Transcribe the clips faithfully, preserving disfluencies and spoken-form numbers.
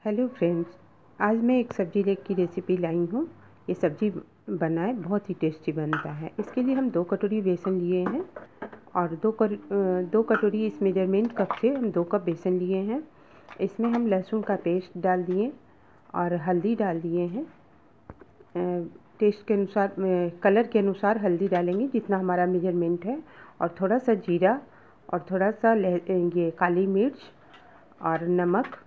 Hello friends, आज मैं एक सब्जी लेग की रेसिपी लाई हूँ। ये सब्जी बनाए बहुत ही टेस्टी बनता है। इसके लिए हम दो कटोरी बेसन लिए हैं और दो कर दो कटोरी इस मेजरमेंट कप से हम दो कप बेसन लिए हैं। इसमें हम लहसुन का पेस्ट डाल दिए और हल्दी डाल दिए हैं। टेस्ट के अनुसार, कलर के अनुसार हल्दी डालेंगे जितना हमारा मेजरमेंट है, और थोड़ा सा जीरा और थोड़ा सा ये काली मिर्च और नमक,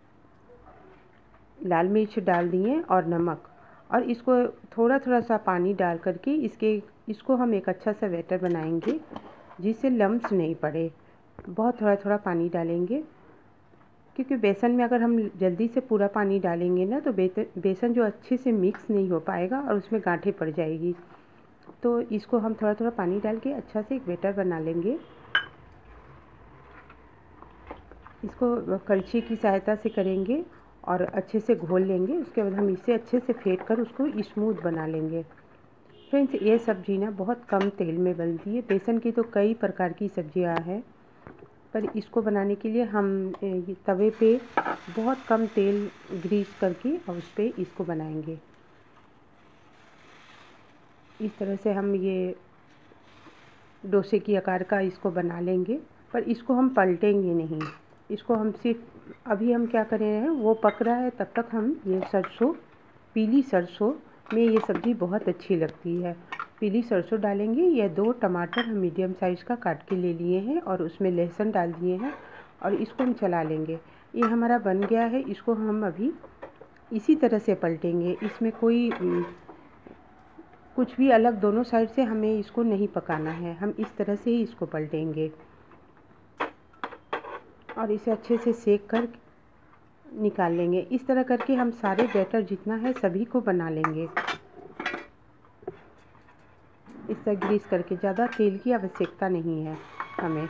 लाल मिर्च डाल दिए और नमक, और इसको थोड़ा थोड़ा सा पानी डाल करके इसके इसको हम एक अच्छा सा बैटर बनाएंगे जिससे लम्स नहीं पड़े। बहुत थोड़ा थोड़ा पानी डालेंगे क्योंकि बेसन में अगर हम जल्दी से पूरा पानी डालेंगे ना तो बेसन जो अच्छे से मिक्स नहीं हो पाएगा और उसमें गांठें पड़ जाएगी। तो इसको हम थोड़ा थोड़ा पानी डाल के अच्छा से एक बैटर बना लेंगे। इसको कलछी की सहायता से करेंगे और अच्छे से घोल लेंगे। उसके बाद हम इसे अच्छे से फेंट कर उसको स्मूथ बना लेंगे। फ्रेंड्स, ये सब्ज़ी ना बहुत कम तेल में बनती है। बेसन की तो कई प्रकार की सब्जियां हैं, पर इसको बनाने के लिए हम तवे पे बहुत कम तेल ग्रीस करके और उस पर इसको बनाएंगे। इस तरह से हम ये डोसे की आकार का इसको बना लेंगे, पर इसको हम पलटेंगे नहीं। इसको हम सिर्फ अभी हम क्या कर रहे हैं, वो पक रहा है तब तक हम ये सरसों, पीली सरसों में ये सब्ज़ी बहुत अच्छी लगती है। पीली सरसों डालेंगे। यह दो टमाटर हम मीडियम साइज़ का काट के ले लिए हैं और उसमें लहसुन डाल दिए हैं और इसको हम चला लेंगे। ये हमारा बन गया है। इसको हम अभी इसी तरह से पलटेंगे। इसमें कोई कुछ भी अलग, दोनों साइड से हमें इसको नहीं पकाना है। हम इस तरह से ही इसको पलटेंगे और इसे अच्छे से सेक कर निकाल लेंगे। इस तरह करके हम सारे बैटर जितना है सभी को बना लेंगे। इस तरह ग्रीस करके, ज़्यादा तेल की आवश्यकता नहीं है हमें।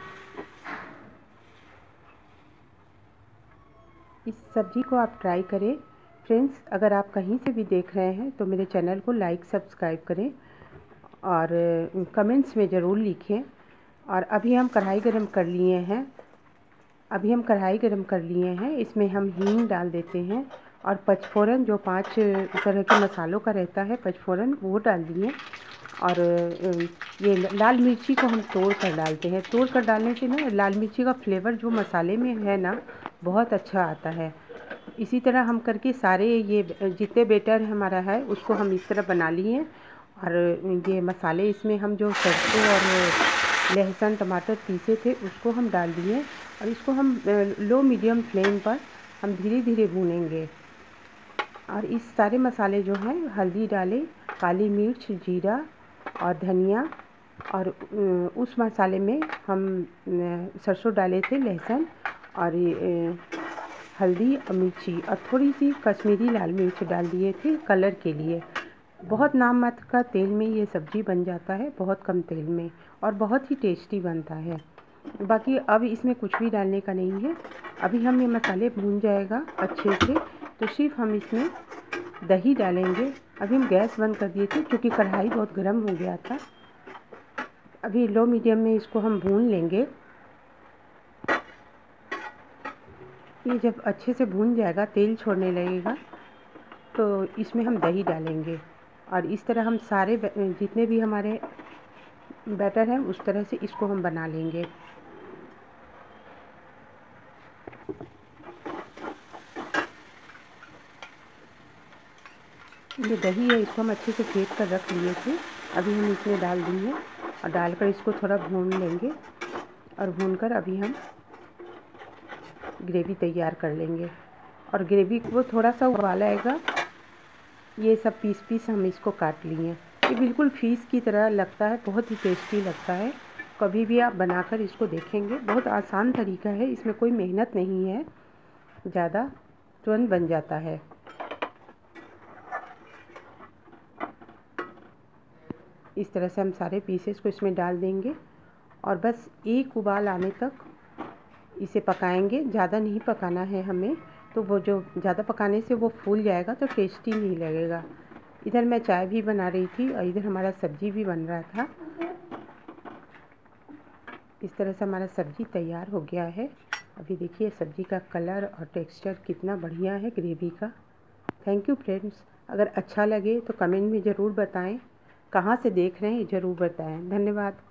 इस सब्ज़ी को आप ट्राई करें। फ्रेंड्स, अगर आप कहीं से भी देख रहे हैं तो मेरे चैनल को लाइक सब्सक्राइब करें और कमेंट्स में ज़रूर लिखें। और अभी हम कढ़ाई गरम कर लिए हैं अभी हम कढ़ाई गरम कर लिए हैं। इसमें हम हींग डाल देते हैं और पचफोरन, जो पांच तरह के मसालों का रहता है पचफोरन, वो डाल दिए। और ये लाल मिर्ची को हम तोड़ कर डालते हैं। तोड़ कर डालने से ना लाल मिर्ची का फ्लेवर जो मसाले में है ना बहुत अच्छा आता है। इसी तरह हम करके सारे ये जितने बैटर हमारा है उसको हम इस तरह बना लिए। और ये मसाले इसमें हम जो सरसों और लहसुन टमाटर पीसे थे उसको हम डाल दिए और इसको हम लो मीडियम फ्लेम पर हम धीरे धीरे भूनेंगे। और इस सारे मसाले जो हैं, हल्दी डालें, काली मिर्च, जीरा और धनिया, और उस मसाले में हम सरसों डाले थे, लहसुन और हल्दी और मिर्ची और थोड़ी सी कश्मीरी लाल मिर्च डाल दिए थे कलर के लिए। बहुत नाम मात्र का तेल में ये सब्ज़ी बन जाता है, बहुत कम तेल में, और बहुत ही टेस्टी बनता है। बाकी अब इसमें कुछ भी डालने का नहीं है। अभी हम ये मसाले भून जाएगा अच्छे से तो सिर्फ हम इसमें दही डालेंगे। अभी हम गैस बंद कर दिए थे क्योंकि कढ़ाई बहुत गर्म हो गया था। अभी लो मीडियम में इसको हम भून लेंगे। ये जब अच्छे से भून जाएगा, तेल छोड़ने लगेगा, तो इसमें हम दही डालेंगे और इस तरह हम सारे जितने भी हमारे बैटर हैं उस तरह से इसको हम बना लेंगे। ये दही है, इसको हम अच्छे से फेंट कर रख लिए थे। अभी हम इसमें डाल देंगे और डालकर इसको थोड़ा भून लेंगे और भूनकर अभी हम ग्रेवी तैयार कर लेंगे। और ग्रेवी को थोड़ा सा उबाल आएगा। ये सब पीस पीस हम इसको काट लिए। ये बिल्कुल फिश की तरह लगता है, बहुत ही टेस्टी लगता है। कभी भी आप बनाकर इसको देखेंगे। बहुत आसान तरीका है, इसमें कोई मेहनत नहीं है ज़्यादा, तुरंत बन जाता है। इस तरह से हम सारे पीसेस को इसमें डाल देंगे और बस एक उबाल आने तक इसे पकाएंगे। ज़्यादा नहीं पकाना है हमें, तो वो जो ज़्यादा पकाने से वो फूल जाएगा तो टेस्टी नहीं लगेगा। इधर मैं चाय भी बना रही थी और इधर हमारा सब्ज़ी भी बन रहा था। इस तरह से हमारा सब्ज़ी तैयार हो गया है अभी देखिए सब्ज़ी का कलर और टेक्सचर कितना बढ़िया है ग्रेवी का। Thank you friends. अगर अच्छा लगे तो कमेंट में ज़रूर बताएं, कहाँ से देख रहे हैं ज़रूर बताएं। धन्यवाद।